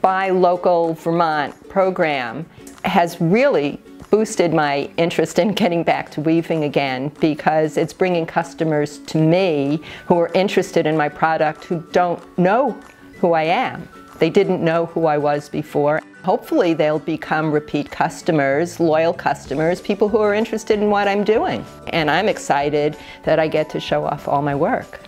Buy Local Vermont program has really boosted my interest in getting back to weaving again, because it's bringing customers to me who are interested in my product who don't know who I am. They didn't know who I was before. Hopefully they'll become repeat customers, loyal customers, people who are interested in what I'm doing. And I'm excited that I get to show off all my work.